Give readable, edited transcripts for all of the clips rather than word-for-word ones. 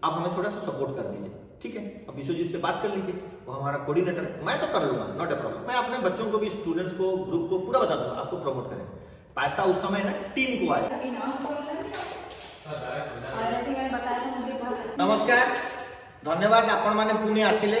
आप हमें थोड़ा सा सपोर्ट कर दीजिए, ठीक है। अब विश्वजीत से बात कर लीजिए, वो हमारा कोऑर्डिनेटर है, मैं तो कर लूंगा, नॉट ए प्रॉब्लम। मैं अपने बच्चों को भी, स्टूडेंट्स को, ग्रुप को पूरा बता दूंगा, आपको प्रमोट करेंगे। पैसा उस समय ना टीम को आए। नमस्कार, धन्यवाद आपण माने पुणी आसिले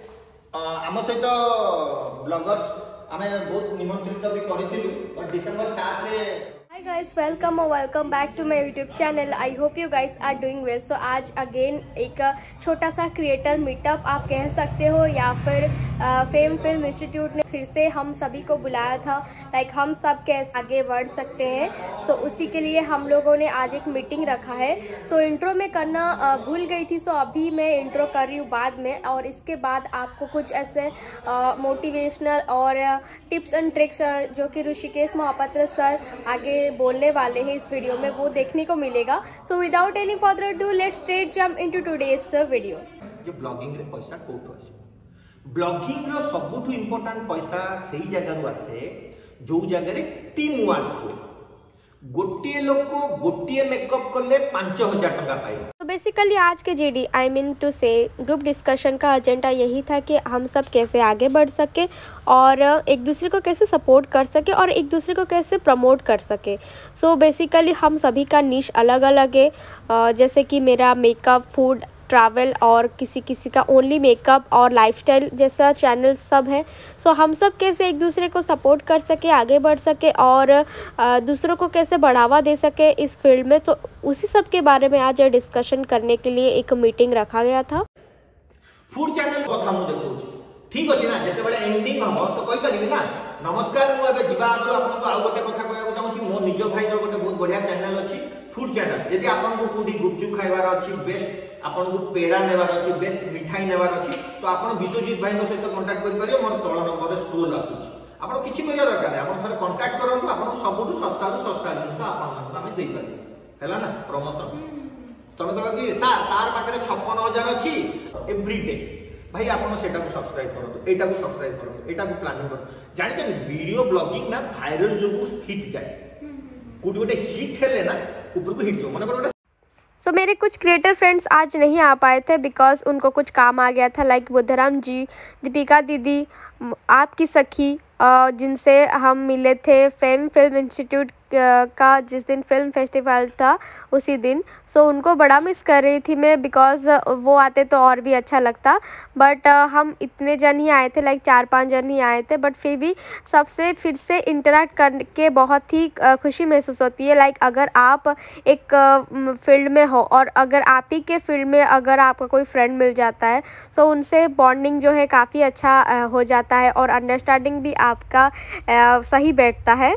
आम सहित ब्लॉगर्स आमे बहुत निमंत्रित भी करिथिलु और डिसेंबर 7 रे। Hi guys, welcome or welcome back to my YouTube channel. I hope you guys are doing well. So आज again एक छोटा सा क्रिएटर मीटअप आप कह सकते हो, या फिर फेम फिल्म इंस्टीट्यूट ने फिर से हम सभी को बुलाया था, लाइक हम सब कैसे आगे बढ़ सकते हैं। सो उसी के लिए हम लोगों ने आज एक मीटिंग रखा है। सो इंट्रो में करना भूल गई थी, सो अभी मैं इंट्रो कर रही हूँ बाद में, और इसके बाद आपको कुछ ऐसे मोटिवेशनल और टिप्स एंड ट्रिक्स जो कि ऋषिकेश महापात्र सर आगे बोलने वाले हैं इस वीडियो में, वो देखने को मिलेगा। So without any further do let's straight jump into today's video. जो ब्लॉगिंग रे पैसा कोठो आसे, ब्लॉगिंग रो सबुठु इंपोर्टेंट पैसा सेही जगह रु आसे जो जगह रे टीम वर्क हुए। गोटिए लोक को गोटिए मेकअप करले 5000 टका पाए। तो बेसिकली आज के GD I mean to say group discussion का एजेंडा यही था कि हम सब कैसे आगे बढ़ सके और एक दूसरे को कैसे सपोर्ट कर सके और एक दूसरे को कैसे प्रमोट कर सके। सो बेसिकली हम सभी का निश अलग अलग है, जैसे कि मेरा मेकअप, फूड, ट्रैवल और किसी किसी का ओनली मेकअप और लाइफस्टाइल जैसा चैनल सब है। सो हम सब कैसे एक दूसरे को सपोर्ट कर सके, आगे बढ़ सके और दूसरों को कैसे बढ़ावा दे सके इस फील्ड में। तो उसी सब के बारे में आज डिस्कशन करने के लिए एक मीटिंग रखा गया था। फूड चैनल कथा मु देखौ ठीक अछि ना, जते बेले एंडिंग हम तो कहि परिबी ना। नमस्कार, मु एबे जिबा आगु आपन को आ गोटे कथा कहया चाहूची। मो निजो भाई रो गोटे बहुत बढ़िया चैनल अछि फूड चैनल। यदि आपन को कुडी गुपचुप खाइबार अछि, बेस्ट आपन को पेड़ा नेबार अछि, बेस्ट मिठाई नेबार अछि, तो आपन विश्वजीत भाई रो सहित कांटेक्ट करि परियो। मोर तळ नंबर रे स्क्रोल आसुछि, आपन किछि करिया दरकार नै, आपन थरे कांटेक्ट करंतु। आपन सबुठु सस्ता जिंस आपन मन हम देइ पारि हैला ना प्रमोशन। तमे कहबा कि सर तार पाखरे 56000 अछि एवरी डे, भाई आपन सेटा को सब्सक्राइब करंतु, एटा को सब्सक्राइब करंतु, एटा को प्लानिंग करंतु। जानि त वीडियो ब्लॉगिंग ना वायरल जोगु हिट जाय, कुडी गोटे हिट हेले ना ऊपर को हिट जो मन कर। सो मेरे कुछ क्रिएटर फ्रेंड्स आज नहीं आ पाए थे बिकॉज उनको कुछ काम आ गया था, लाइक बुद्धराम जी, दीपिका दीदी, आपकी सखी, जिनसे हम मिले थे फेम फिल्म इंस्टीट्यूट का जिस दिन फिल्म फेस्टिवल था उसी दिन। सो उनको बड़ा मिस कर रही थी मैं, बिकॉज वो आते तो और भी अच्छा लगता। बट हम इतने जन ही आए थे, लाइक 4-5 जन ही आए थे, बट फिर भी सबसे फिर से इंटरेक्ट करके बहुत ही खुशी महसूस होती है। लाइक अगर आप एक फील्ड में हो और अगर आप ही के फील्ड में अगर आपका कोई फ्रेंड मिल जाता है, सो उनसे बॉन्डिंग जो है काफ़ी अच्छा हो जाता है और अंडरस्टैंडिंग भी आपका सही बैठता है।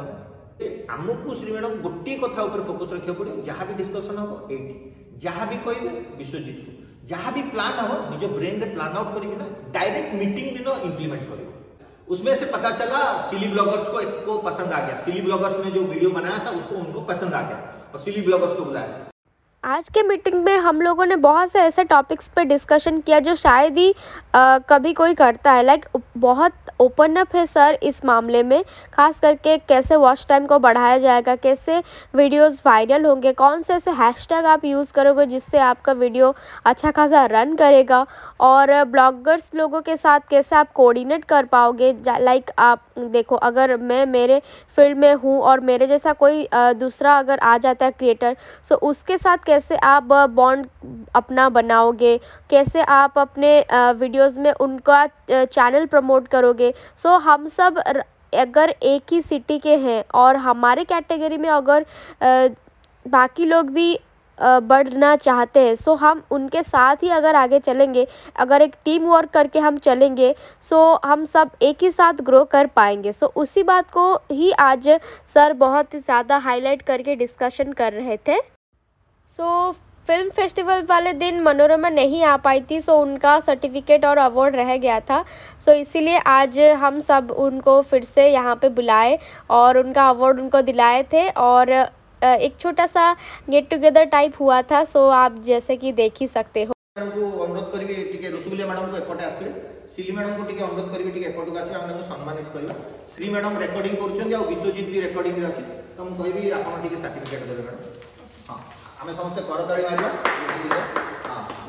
आमको श्री मैडम गोटे कथा ऊपर फोकस रखियो पड़े। जहाँ भी डिस्कशन हो एटी, जहाँ भी कहबे विश्वजीत को, जहाँ भी प्लान हो निज ब्रेन रे प्लान आउट करिके ना डायरेक्ट मीटिंग दिन इंप्लीमेंट करियो। उसमें से पता चला सिली ब्लॉगर्स को पसंद आ गया। सिली ब्लॉगर्स ने जो वीडियो बनाया था उसको उनको पसंद आ गया और सिली ब्लॉगर्स को बुलाया। आज के मीटिंग में हम लोगों ने बहुत से ऐसे टॉपिक्स पे डिस्कशन किया जो शायद ही कभी कोई करता है। लाइक बहुत ओपन अप है सर इस मामले में, खास करके कैसे वॉच टाइम को बढ़ाया जाएगा, कैसे वीडियोस वायरल होंगे, कौन से ऐसे हैशटैग आप यूज़ करोगे जिससे आपका वीडियो अच्छा खासा रन करेगा, और ब्लॉगर्स लोगों के साथ कैसे आप कोऑर्डिनेट कर पाओगे। लाइक आप देखो, अगर मैं मेरे फील्ड में हूँ और मेरे जैसा कोई दूसरा अगर आ जाता है क्रिएटर, सो उसके साथ कैसे आप बॉन्ड अपना बनाओगे, कैसे आप अपने वीडियोस में उनका चैनल प्रमोट करोगे। सो हम सब अगर एक ही सिटी के हैं और हमारे कैटेगरी में अगर बाकी लोग भी बढ़ना चाहते हैं, सो हम उनके साथ ही अगर आगे चलेंगे, अगर एक टीम वर्क करके हम चलेंगे, सो हम सब एक ही साथ ग्रो कर पाएंगे। सो उसी बात को ही आज सर बहुत ज़्यादा हाईलाइट करके डिस्कशन कर रहे थे। सो फिल्म फेस्टिवल वाले दिन मनोरमा नहीं आ पाई थी, सो उनका सर्टिफिकेट और अवार्ड रह गया था। सो इसीलिए आज हम सब उनको फिर से यहाँ पे बुलाए और उनका अवार्ड उनको दिलाए थे और एक छोटा सा गेट टुगेदर टाइप हुआ था। सो आप जैसे कि देख ही सकते हो। अनुरोध करी रसगुल्ला मैडम को एपटे आसले, सिली मैडम को टिके अनुरोध करी एपटू आसे हम सम्मानित करबा। श्री मैडम रेकॉर्डिंग करछन आ विश्वजीत भी रेकॉर्डिंग रे अछि, तो हम कहबी आपन टिके सर्टिफिकेट देबे मैडम। हां हमें समस्त करताली मारिया। हां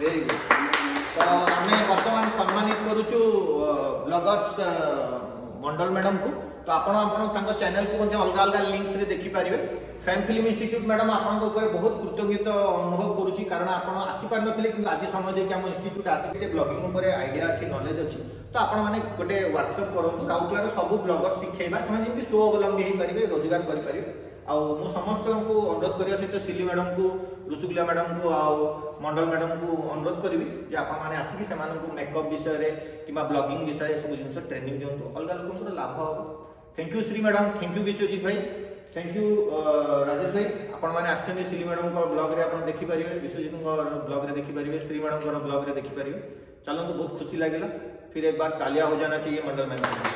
वेरी गुड। तो आम बर्तमान सम्मानित करुचु ब्लॉगर्स मंडल मैडम को। तो आपण चैनल को अलग अलग लिंक्स रे देखि पारिबे। फैम फिल्म इंस्टीट्यूट मैडम आपन ऊपर बहुत कृतज्ञता अनुभव करुची, कारण आपण आसी पार नथिले कि आज समय दे कि हम इंस्टीट्यूट आसी ब्लॉगिंग ऊपर आइडिया अछि, नॉलेज अछि। तो आपण माने गोटे वर्कशॉप करंतु, राउरकेला सब ब्लॉगर शिखेबा, ସେମାନେ जेमति सो अवलंबी हे परिबे, रोजगार कर परिबे। आ मु समस्त को अनुरोध करिया सहित सिली मैडम को, ऋषुकुला मैडम को आ मंडल मैडम को अनुरोध करी जे आपण माने आसी से मेकअप विषय रे किबा ब्लॉगिंग विषय सब जिनस ट्रेनिंग दियंतु, अलग लोकन लाभ हो। Thank you Shri madam, thank you Biswajit भाई, थैंक यू राजेश भाई। आपण माने आछन सिली मैडम को ब्लॉग रे आपण देखि परिबे, विश्वजीत को ब्लॉग रे देखि परिबे, श्री मैडम को ब्लॉग रे देखि परिबे। चलो तो बहुत खुशी लागेला। फिर एक बार तालियां हो जाना चाहिए मंडल मैडम।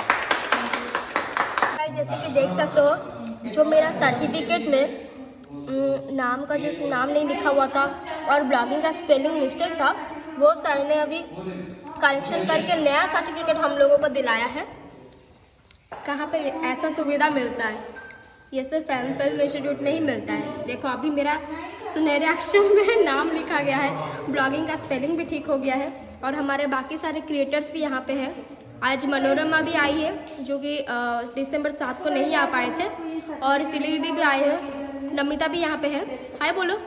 जैसे कि देख सकते हो, जो मेरा सर्टिफिकेट में नाम का जो नाम नहीं लिखा हुआ था और ब्लॉगिंग का स्पेलिंग मिस्टेक था, वो सर ने अभी करेक्शन करके नया सर्टिफिकेट हम लोगों को दिलाया है। कहाँ पे ऐसा सुविधा मिलता है? ये सिर्फ फैम फिल्म इंस्टीट्यूट में ही मिलता है। देखो अभी मेरा सुनहरे अक्षर में नाम लिखा गया है, ब्लॉगिंग का स्पेलिंग भी ठीक हो गया है और हमारे बाकी सारे क्रिएटर्स भी यहाँ पे हैं। आज मनोरमा भी आई है, जो कि दिसंबर 7 को नहीं आ पाए थे, और सिली दीदी भी आए हैं, नमिता भी यहाँ पे है। हाय बोलो।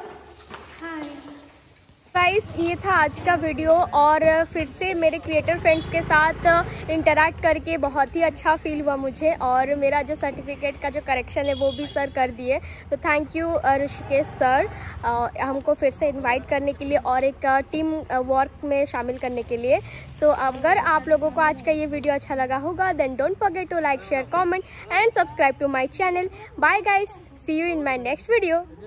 गाइस, ये था आज का वीडियो और फिर से मेरे क्रिएटर फ्रेंड्स के साथ इंटरैक्ट करके बहुत ही अच्छा फील हुआ मुझे, और मेरा जो सर्टिफिकेट का जो करेक्शन है वो भी सर कर दिए। तो थैंक यू ऋषिकेश सर, हमको फिर से इनवाइट करने के लिए और एक टीम वर्क में शामिल करने के लिए। सो अगर आप लोगों को आज का ये वीडियो अच्छा लगा होगा, then don't forget to like, share, comment and subscribe to my channel. Bye guys, see you in my next video.